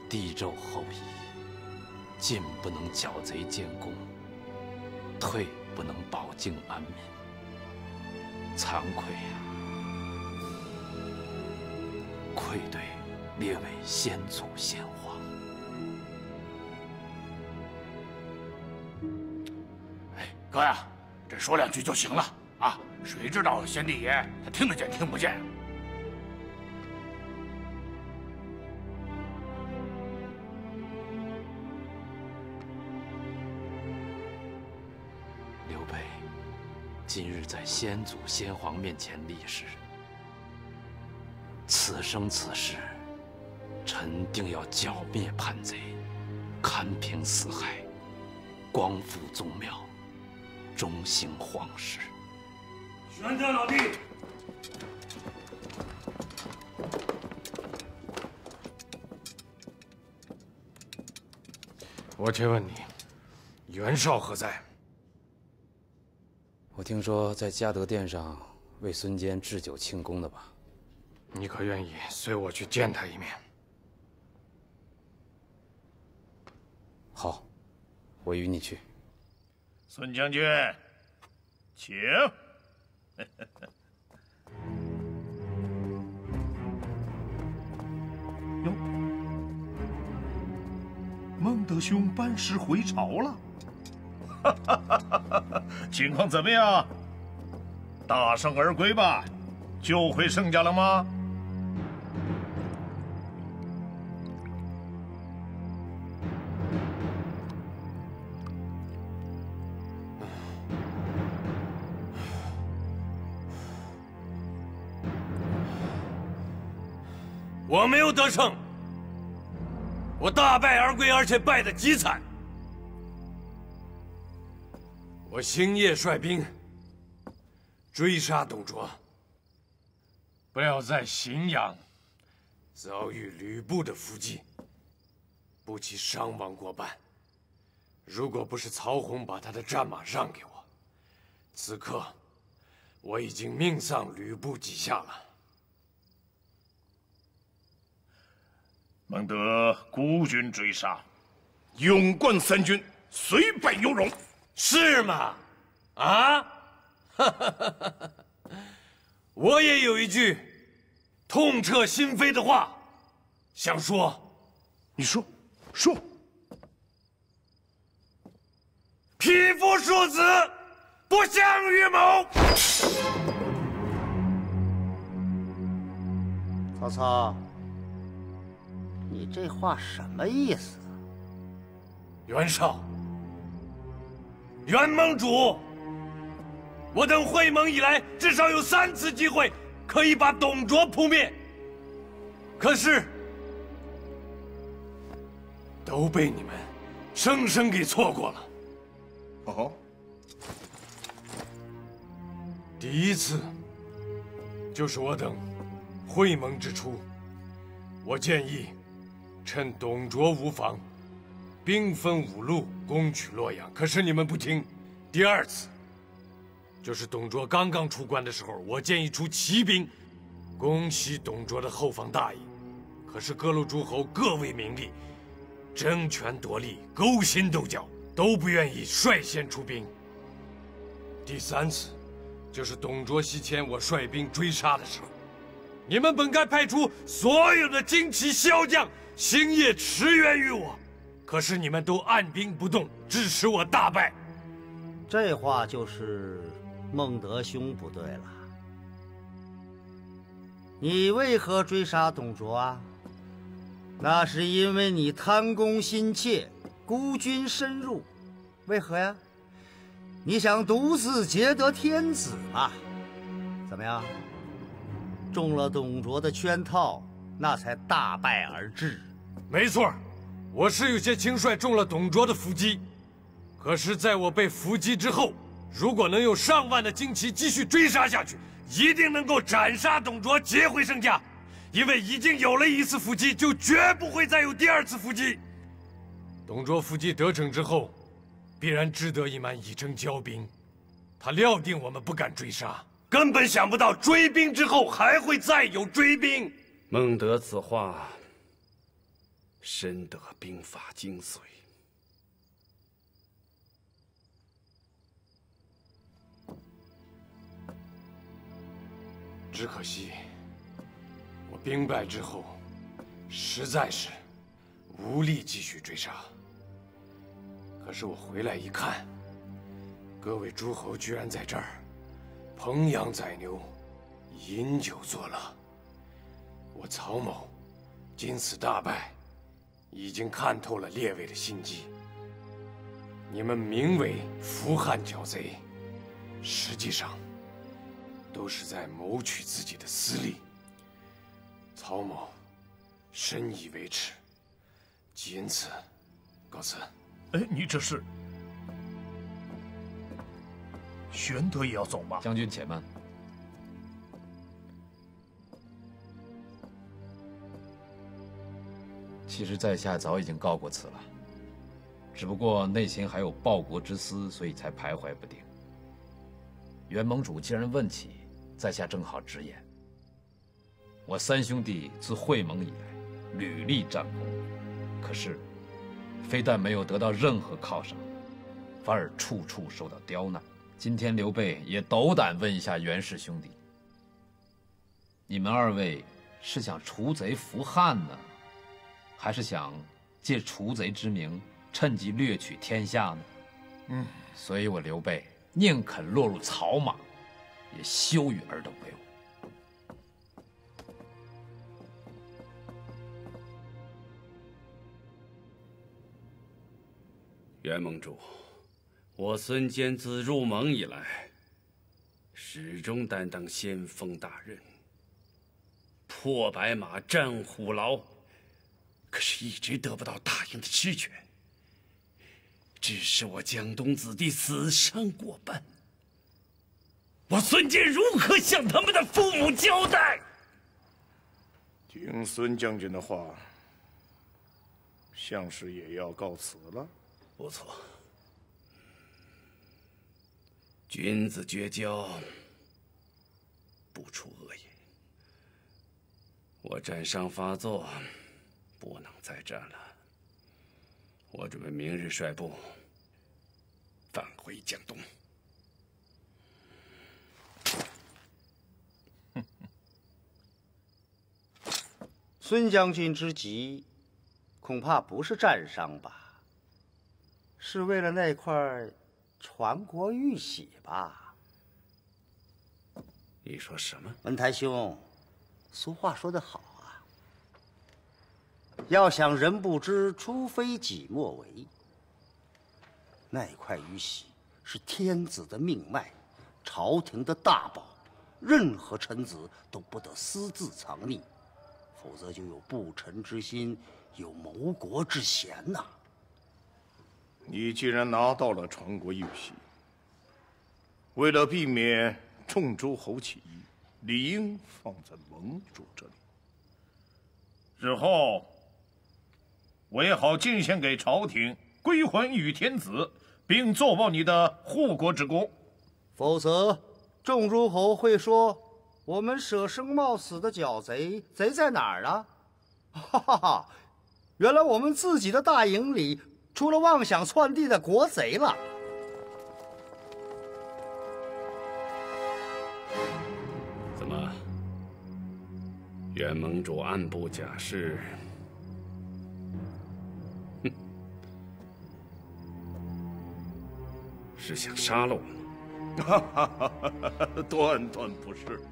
地纣后裔，进不能剿贼建功，退不能保境安民，惭愧呀！愧对列位先祖先皇。 哎，哥呀，这说2句就行了啊！谁知道先帝爷他听得见听不见？ 今日在先祖先皇面前立誓，此生此世，臣定要剿灭叛贼，勘平四海，光复宗庙，中兴皇室。 玄德老弟， 我且问你，袁绍何在？ 我听说在嘉德殿上为孙坚置酒庆功的吧？ 你可愿意随我去见他一面？ 好，我与你去。 孙将军，请。哟，孟德兄班师回朝了。 情况怎么样？大胜而归吧？救回圣家了吗？ 我没有得胜，我大败而归，而且败得极惨。 我星夜率兵追杀董卓，不料在荥阳遭遇吕布的伏击，不期伤亡过半。如果不是曹洪把他的战马让给我，此刻我已经命丧吕布几下了。 孟德孤军追杀，勇冠三军，虽败犹荣。 是吗？啊！我也有一句痛彻心扉的话想说。 你说，说。 匹夫庶子，不相与谋。 曹操，你这话什么意思？ 袁绍。 袁盟主，我等会盟以来，至少有3次机会可以把董卓扑灭，可是都被你们生生给错过了。 哦， 第一次就是我等会盟之初，我建议趁董卓无防。 兵分5路攻取洛阳，可是你们不听。第2次，就是董卓刚刚出关的时候，我建议出骑兵攻袭董卓的后方大营，可是各路诸侯各为名利，争权夺利，勾心斗角，都不愿意率先出兵。第3次，就是董卓西迁，我率兵追杀的时候，你们本该派出所有的精骑骁将，星夜驰援于我。 可是你们都按兵不动，致使我大败。 这话就是孟德兄不对了。你为何追杀董卓啊？那是因为你贪功心切，孤军深入。为何呀？你想独自劫得天子嘛？怎么样？中了董卓的圈套，那才大败而至。 没错。 我是有些轻率中了董卓的伏击，可是在我被伏击之后，如果能有上万的精骑继续追杀下去，一定能够斩杀董卓，劫回圣家。因为已经有了1次伏击，就绝不会再有第2次伏击。董卓伏击得逞之后，必然志得意满，以征骄兵。他料定我们不敢追杀， 根本想不到追兵之后还会再有追兵。 孟德此话深得兵法精髓。 只可惜，我兵败之后，实在是无力继续追杀。可是我回来一看，各位诸侯居然在这儿烹羊宰牛，饮酒作乐。我曹某今次大败，已经看透了列位的心机。你们名为扶汉剿贼，实际上都是在谋取自己的私利。曹某深以为耻，即因此告辞。 哎，你这是？玄德也要走吗？ 将军且慢。其实在下早已经告过辞了，只不过内心还有报国之思，所以才徘徊不定。袁盟主既然问起，在下正好直言。我三兄弟自会盟以来，屡立战功，可是非但没有得到任何犒赏，反而处处受到刁难。今天刘备也斗胆问一下袁氏兄弟：你们二位是想除贼扶汉呢，还是想借除贼之名趁机掠取天下呢？所以我刘备宁肯落入草莽，也羞于尔等为伍。 袁盟主，我孙坚自入盟以来，始终担当先锋大任，破白马，战虎牢，可是一直得不到大营的支援，致使我江东子弟死伤过半。我孙坚如何向他们的父母交代？ 听孙将军的话，像是也要告辞了。 不错，君子绝交，不出恶言。我战伤发作，不能再战了。我准备明日率部返回江东。 孙将军之急，恐怕不是战伤吧？是为了那块传国玉玺吧？ 你说什么？ 文台兄，俗话说得好啊，要想人不知，除非己莫为。那块玉玺是天子的命脉，朝廷的大宝，任何臣子都不得私自藏匿，否则就有不臣之心，有谋国之嫌呐。 你既然拿到了传国玉玺，为了避免众诸侯起义，理应放在盟主这里。 日后我也好进献给朝廷，归还与天子，并奏报你的护国之功。 否则，众诸侯会说我们舍生冒死的剿贼，贼在哪儿呢？哈哈哈！原来我们自己的大营里出了妄想篡地的国贼了。 怎么，袁盟主暗部假释？哼，是想杀了我吗？ 断不是。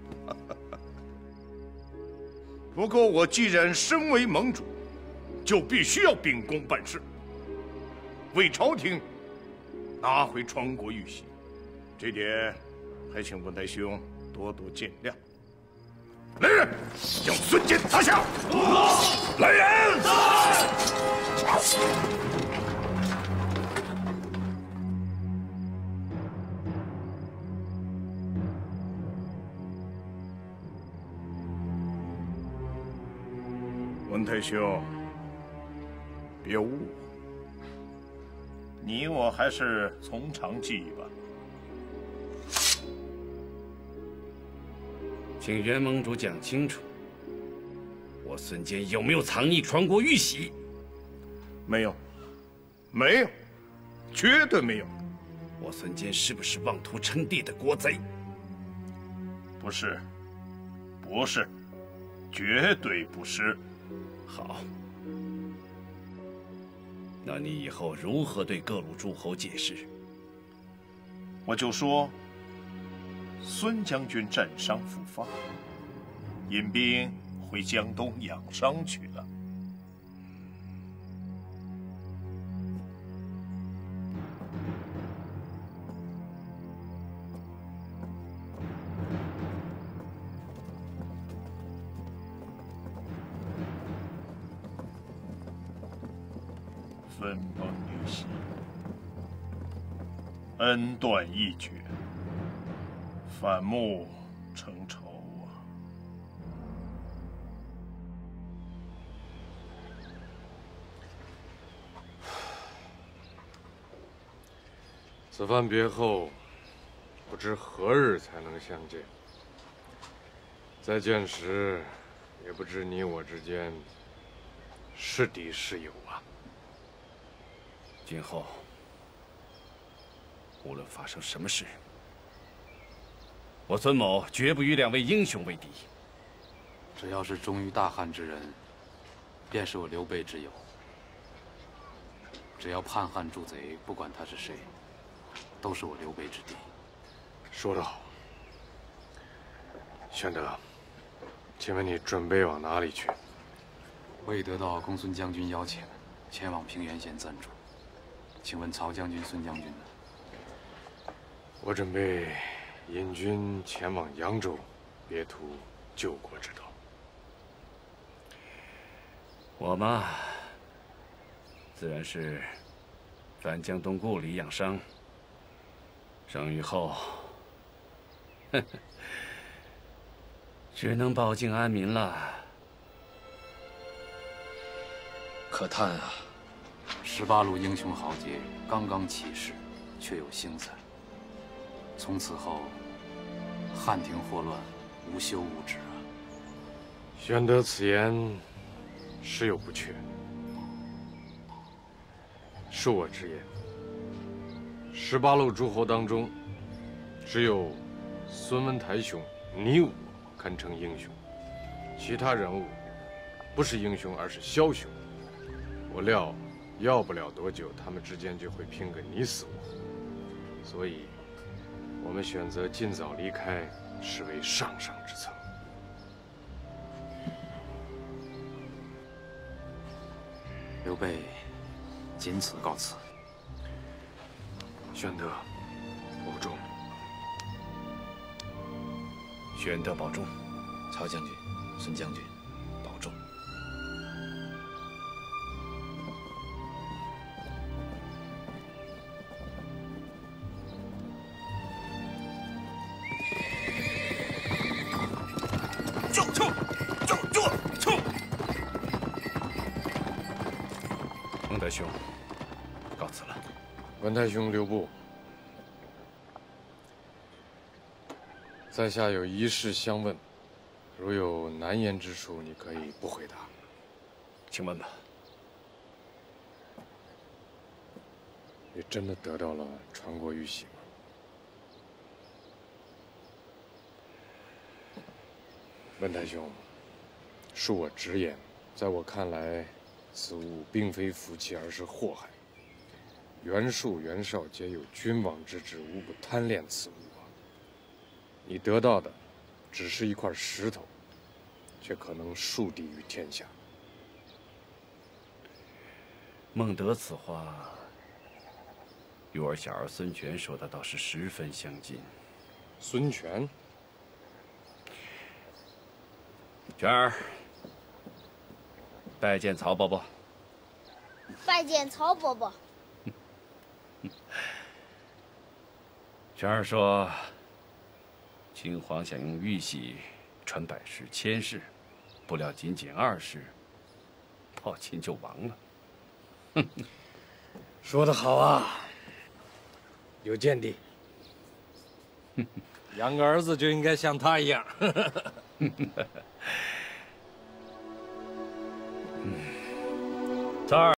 不过我既然身为盟主，就必须要秉公办事，为朝廷拿回传国玉玺，这点还请文台兄多多见谅。来人，将孙坚拿下！来人！文太兄，别误我， 你我还是从长计议吧。 请袁盟主讲清楚，我孙坚有没有藏匿传国玉玺？ 没有，没有，绝对没有。 我孙坚是不是妄图称帝的国贼？ 不是，不是，绝对不是。 好，那你以后如何对各路诸侯解释？ 我就说，孙将军战伤复发，引兵回江东养伤去了。分崩离析，恩断义绝，反目成仇啊！ 此番别后，不知何日才能相见。再见时，也不知你我之间是敌是友啊。 今后无论发生什么事，我孙某绝不与两位英雄为敌。 只要是忠于大汉之人，便是我刘备之友。只要叛汉助贼，不管他是谁，都是我刘备之敌。 说得好，玄德，请问你准备往哪里去？ 我已得到公孙将军邀请，前往平原县暂住。请问曹将军、孙将军呢？ 我准备引军前往扬州，别图救国之道。 我嘛，自然是返江东故里养伤。伤愈后，只能保境安民了。 可叹啊 ！18路英雄豪杰刚刚起事，却有星散。从此后，汉庭祸乱，无休无止啊！ 玄德此言实有不确，恕我直言，18路诸侯当中，只有孙文台兄你我堪称英雄，其他人物不是英雄，而是枭雄。我料要不了多久，他们之间就会拼个你死我，所以，我们选择尽早离开，实为上上之策。 刘备仅此告辞。 玄德，保重。 玄德保重。 曹将军、孙将军，保重。 文德兄，告辞了。 文太兄留步。在下有一事相问，如有难言之处，你可以不回答。 请问吧。 你真的得到了传国玉玺吗？文太兄，恕我直言，在我看来，此物并非福气，而是祸害。袁术、袁绍皆有君王之志，无不贪恋此物啊。你得到的，只是一块石头，却可能树敌于天下。 孟德此话，与我小儿孙权说的倒是十分相近。 孙权， 权儿，拜见曹伯伯。 拜见曹伯伯。 权儿说，秦皇想用玉玺传百世千世，不料仅仅2世，暴秦就亡了。 说得好啊，有见地。养个儿子就应该像他一样。 曹儿。